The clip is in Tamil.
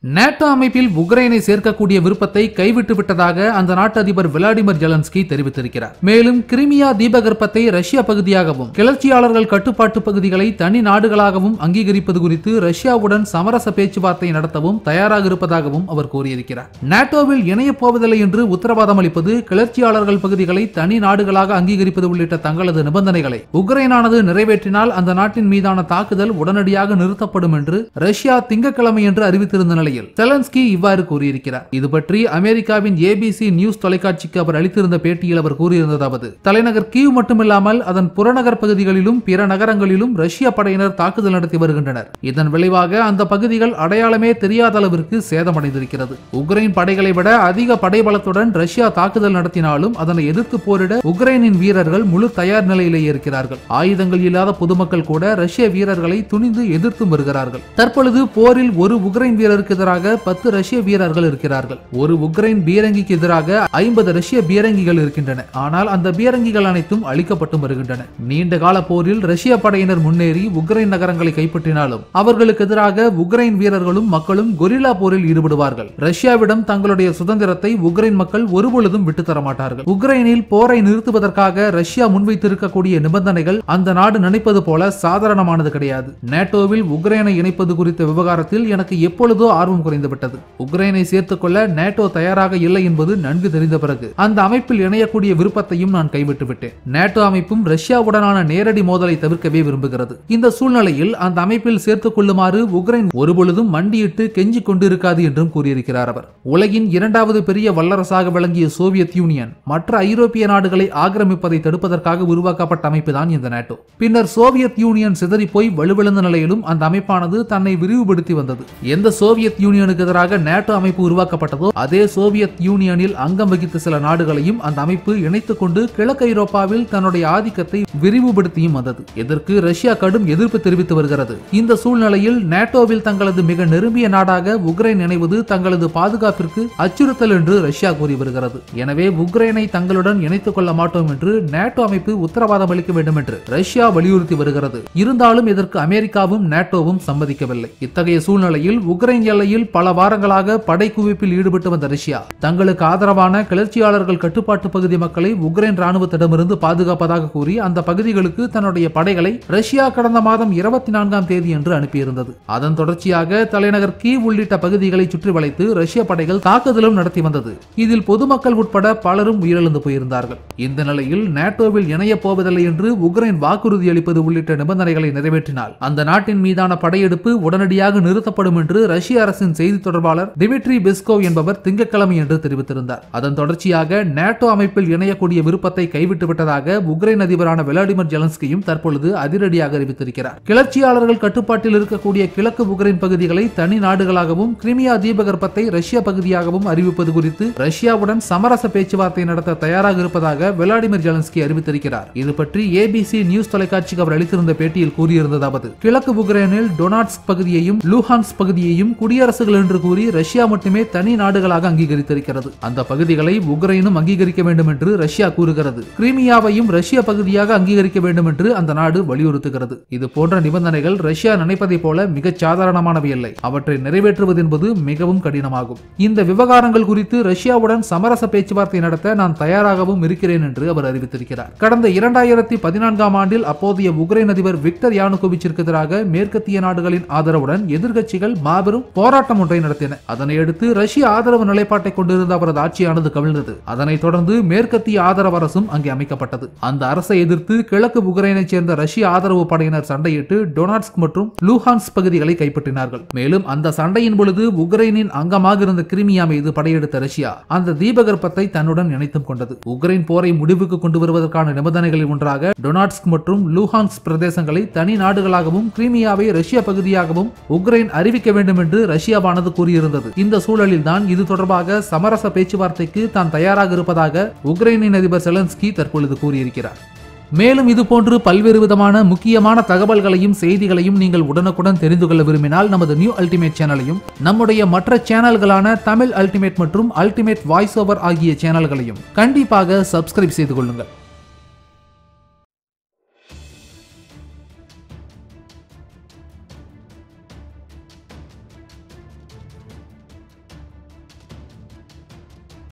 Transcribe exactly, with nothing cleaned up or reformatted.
நேட்டோ அமைப்பில் உக்ரைனை சேர்க்கக்கூடிய விருப்பத்தை கைவிட்டு விட்டதாக அந்த நாட்டு அதிபர் விளாடிமிர் ஜெலன்ஸ்கி தெரிவித்திருக்கிறார். மேலும் கிரிமியா தீபகற்பத்தை ரஷ்யா பகுதியாகவும் கிளர்ச்சியாளர்கள் கட்டுப்பாட்டு பகுதிகளை தனி நாடுகளாகவும் அங்கீகரிப்பது குறித்து ரஷ்யாவுடன் சமரச பேச்சுவார்த்தை நடத்தவும் தயாராக இருப்பதாகவும் அவர் கூறியிருக்கிறார். நேட்டோவில் இணையப் போவதில்லை என்று உத்தரவாதம் அளிப்பது, கிளர்ச்சியாளர்கள் பகுதிகளை தனி நாடுகளாக அங்கீகரிப்பது உள்ளிட்ட தங்களது நிபந்தனைகளை உக்ரைனானது நிறைவேற்றினால் அந்த நாட்டின் மீதான தாக்குதல் உடனடியாக நிறுத்தப்படும் என்று ரஷ்யா திங்கட்கிழமை என்று அறிவித்திருந்த நிலையில் செலன்ஸ்கி இவ்வாறு கூறியிருக்கிறார். இது பற்றி அமெரிக்காவின் ஏபிசி நியூஸ் தொலைக்காட்சிக்கு அவர் அளித்திருந்த பேட்டியில் அவர் கூறியிருந்ததாவது: தலைநகர் கீவ் மட்டுமில்லாமல் அதன் புறநகர் பகுதிகளிலும் பிற நகரங்களிலும் ரஷ்ய படையினர் தாக்குதல் நடத்தி வருகின்றனர். இதன் விளைவாக அந்த பகுதிகள் அடையாளமே தெரியாத அளவிற்கு சேதமடைந்திருக்கிறது. உக்ரைன் படைகளை விட அதிக படைபலத்துடன் ரஷ்யா தாக்குதல் நடத்தினாலும் அதனை எதிர்த்து போரிட உக்ரைனின் வீரர்கள் முழு தயார் நிலையிலேயே இருக்கிறார்கள். ஆயுதங்கள் இல்லாத பொதுமக்கள் கூட ரஷ்ய வீரர்களை துணிந்து எதிர்த்து வருகிறார்கள். தற்பொழுது போரில் ஒரு உக்ரைன் வீரருக்கு எதிராக பத்து ரஷ்ய வீரர்கள் இருக்கிறார்கள். ஒரு உக்ரைன் பீரங்கிக்கு எதிராக ஐம்பது ரஷ்ய பீரங்கிகள் இருக்கின்றன. ஆனால் அந்த பீரங்கிகள் அனைத்தும் அழிக்கப்பட்டு வருகின்றன. நீண்ட கால போரில் ரஷ்ய படையினர் முன்னேறி உக்ரைன் நகரங்களை கைப்பற்றினாலும் அவர்களுக்கு எதிராக உக்ரைன் வீரர்களும் மக்களும் கொரில்லா போரில் ஈடுபடுவார்கள். ரஷ்யாவிடம் தங்களுடைய சுதந்திரத்தை உக்ரைன் மக்கள் ஒருபொழுதும் விட்டு தர மாட்டார்கள். உக்ரைனில் போரை நிறுத்துவதற்காக ரஷ்யா முன்வைத்திருக்கக்கூடிய நிபந்தனைகள் அந்த நாடு நினைப்பது போல சாதாரணமானது கிடையாது. நேட்டோவில் உக்ரைனை இணைப்பது குறித்த விவகாரத்தில் எனக்கு எப்பொழுதோ ஆர்வம் குறைந்துவிட்டது. உக்ரைனை சேர்த்துக் கொள்ள நேட்டோ தயாராக இல்லை என்பது நன்கு தெரிந்த பிறகு அந்த அமைப்பில் இணையக்கூடிய விருப்பத்தையும் நான் கைவிட்டு விட்டேன். நேட்டோ அமைப்பும் ரஷ்யாவுடனான நேரடி மோதலை தவிர்க்கவே விரும்புகிறது. இந்த சூழ்நிலையில் அந்த அமைப்பில் சேர்த்துக் கொள்ளுமாறு உக்ரைன் ஒருபொழுதும் மண்டியிட்டு கெஞ்சிக் கொண்டிருக்காது என்றும் கூறியிருக்கிறார் அவர். உலகின் இரண்டாவது பெரிய வல்லரசாக விளங்கிய சோவியத் யூனியன் மற்ற ஐரோப்பிய நாடுகளை ஆக்கிரமிப்பதை தடுப்பதற்காக உருவாக்கப்பட்ட அமைப்பு தான் இந்த நேட்டோ. பின்னர் சோவியத் யூனியன் சிதறி போய் வலுவிழந்த நிலையிலும் அந்த அமைப்பானது தன்னை விரிவுபடுத்தி வந்தது. எந்த சோவியத் யூனியனுக்கு எதிராக நேட்டோ அமைப்பு உருவாக்கப்பட்டதோ அதே சோவியத் யூனியனில் அங்கம் வகித்த சில நாடுகளையும் அந்த அமைப்பு இணைத்துக் கொண்டு கிழக்கு ஐரோப்பாவில் தன்னுடைய ஆதிக்கத்தை விரிவுபடுத்தியும் வந்தது. இதற்கு ரஷ்யா கடும் எதிர்ப்பு தெரிவித்து வருகிறது. இந்த சூழ்நிலையில் நேட்டோவில் தங்களது மிக நெருங்கிய நாடாக உக்ரைன் இணைவது தங்களது பாதுகாப்பிற்கு அச்சுறுத்தல் என்று ரஷ்யா கூறி வருகிறது. எனவே உக்ரைனை தங்களுடன் இணைத்துக் கொள்ள மாட்டோம் என்று நேட்டோ அமைப்பு உத்தரவாதம் அளிக்க வேண்டும் என்று ரஷ்யா வலியுறுத்தி வருகிறது. இருந்தாலும் இதற்கு அமெரிக்காவும் நேட்டோவும் சம்மதிக்கவில்லை. இத்தகைய சூழ்நிலையில் உக்ரைன் எல்லையில் பல வாரங்களாக படை குவிப்பில் ஈடுபட்டு வந்த ரஷ்யா தங்களுக்கு ஆதரவான கிளர்ச்சியாளர்கள் கட்டுப்பாட்டு பகுதி மக்களை உக்ரைன் ராணுவத்திடமிருந்து பாதுகாப்பதாக கூறி அந்த பகுதிகளுக்கு தன்னுடைய படைகளை ரஷ்யா கடந்த மாதம் இருபத்தி நான்காம் தேதி என்று அனுப்பியிருந்தது. அதன் தொடர்ச்சியாக தலைநகர் கீவ் உள்ளிட்ட பகுதிகளை சுற்றி வளைத்து ரஷ்ய படைகள் தாக்குதலும் நடத்தி வந்தது. இதில் பொதுமக்கள் உட்பட பலரும் உயிரிழந்து போயிருந்தார்கள். இந்த நிலையில் நேட்டோவில் இணைய போவதில்லை என்று உக்ரைன் வாக்குறுதி அளிப்பது உள்ளிட்ட நிபந்தனைகளை நிறைவேற்றினால் அந்த நாட்டின் மீதான படையெடுப்பு உடனடியாக நிறுத்தப்படும் என்று ரஷ்ய அரசின் செய்தி தொடர்பாளர் டிமிட்ரி பெஸ்கோவ் என்பவர் திங்கட்கிழமை என்று தெரிவித்திருந்தார். அதன் தொடர்ச்சியாக நேட்டோ அமைப்பில் இணையக்கூடிய விருப்பத்தை கைவிட்டு விட்டதாக உக்ரைன் அதிபரான விளாடிமிர் ஜெலன்ஸ்கியும் தற்பொழுது அதிரடியாக அறிவித்திருக்கிறார். கிளர்ச்சியாளர்கள் கட்டுப்பாட்டில் இருக்கக்கூடிய கிழக்கு உக்ரைன் பகுதிகளை தனி நாடுகளாகவும் கிரிமியா தீபகற்பத்தை ரஷ்ய பகுதியாகவும் அறிவிப்பது குறித்து ரஷ்யாவுடன் சமரச பேச்சுவார்த்தை நடத்த தயாராக இருப்பதாக விளாடிமிர் ஜெலன்ஸ்கி அறிவித்திருக்கிறார். இது பற்றி ஏபிசி நியூஸ் தொலைக்காட்சிக்கு அவர் அளித்திருந்த பேட்டியில் கூறியிருந்ததாவது: கிழக்கு உக்ரைனில் டொனாட்ஸ்க் பகுதியையும் லூஹான்ஸ்க் பகுதியையும் குடியரசுகள் என்று கூறி ரஷ்யா மட்டுமே தனி நாடுகளாக அங்கீகரித்திருக்கிறது. அந்த பகுதிகளை உக்ரைனும் அங்கீகரிக்க வேண்டும் என்று ரஷ்யா கூறுகிறது. கிரிமியாவையும் ரஷ்ய பகுதியாக அங்கீகரிக்க வேண்டும் என்று அந்த நாடு வலியுறுத்துகிறது. இது போன்ற நிபந்தனைகள் ரஷ்யா நினைப்பதை போல மிகச் சாதாரணமானவை இல்லை. அவற்றை நிறைவேற்றுவது என்பது மிகவும் கடினமாகும். இந்த விவகாரங்கள் குறித்து ரஷ்யாவுடன் சமரச பேச்சுவார்த்தை நடத்த நான் தயாராகவும் இருக்கிறேன் என்று அவர் அறிவித்திருக்கிறார். கடந்த இரண்டாயிரத்தி பதினான்காம் ஆண்டில் அப்போதைய உக்ரைன் அதிபர் விக்டர் யானுகோவிச்சிற்கு எதிராக மேற்கத்திய நாடுகளின் ஆதரவுடன் எதிர்க்கட்சிகள் மாபெரும் போராட்டம் ஒன்றை நடத்தின. அதனையடுத்து ரஷ்ய ஆதரவு நிலைப்பாட்டை கொண்டிருந்த அவரது ஆட்சியானது கவிழ்ந்தது. அதனைத் தொடர்ந்து மேற்கத்திய ஆதரவு அரசும் அங்கே அமைக்கப்பட்டது. அந்த அரசை எதிர்த்து கிழக்கு உக்ரைனைச் சேர்ந்த ரஷ்ய ஆதரவு படையினர் சண்டையிட்டு டொனாட்ஸ்க் மற்றும் லூஹான்ஸ்க் பகுதிகளை கைப்பற்றினார்கள். மேலும் அந்த சண்டையின் பொழுது உக்ரைனின் அங்கமாக இருந்த கிரிமியா மீது படையெடுத்த ரஷ்யா அந்த தீபகற்பத்தை தன்னுடன் இணைத்துக் கொண்டது. உக்ரைன் போரை முடிவுக்கு கொண்டு வருவதற்கான நிபந்தனைகளில் ஒன்றாக டொனாட்ஸ்க் மற்றும் லூஹான்ஸ்க் பிரதேசங்களை தனி நாடுகளாகவும் கிரிமியாவை ரஷ்ய பகுதியாகவும் உக்ரைன் அறிவிக்க வேண்டும் என்று ரஷ்யாவானது கூறியிருந்தது. இந்த சூழலில் தான் இது தொடர்பாக சமரச பேச்சுவார்த்தைக்கு தான் தயாராக இருப்பதாக உக்ரைனின் அதிபர் செலன்ஸ்கி தற்பொழுது கூறியிருக்கிறார். மேலும் இதுபோன்று பல்வேறு விதமான முக்கியமான தகவல்களையும் செய்திகளையும் நீங்கள் உடனுக்குடன் தெரிந்து கொள்ள விரும்பினால் நமது நியூ அல்டிமேட் சேனலையும் நம்முடைய மற்ற சேனல்களான தமிழ் அல்டிமேட் மற்றும் அல்டிமேட் வாய்ஸ் ஓவர் ஆகிய சேனல்களையும் கண்டிப்பாக சப்ஸ்கிரைப் செய்து கொள்ளுங்கள்.